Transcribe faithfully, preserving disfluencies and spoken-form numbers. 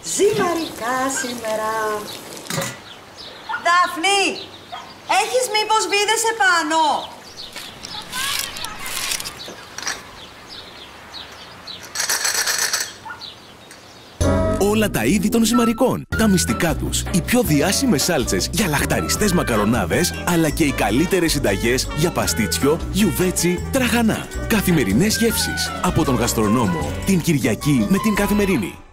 ζυμαρικά σήμερα. Δάφνη, έχεις μήπως βίδες επάνω? Όλα τα είδη των ζυμαρικών, τα μυστικά τους, οι πιο διάσημες σάλτσες για λαχταριστές μακαρονάδες, αλλά και οι καλύτερες συνταγές για παστίτσιο, γιουβέτσι, τραχανά. Καθημερινές γεύσεις από τον γαστρονόμο, την Κυριακή με την Καθημερινή.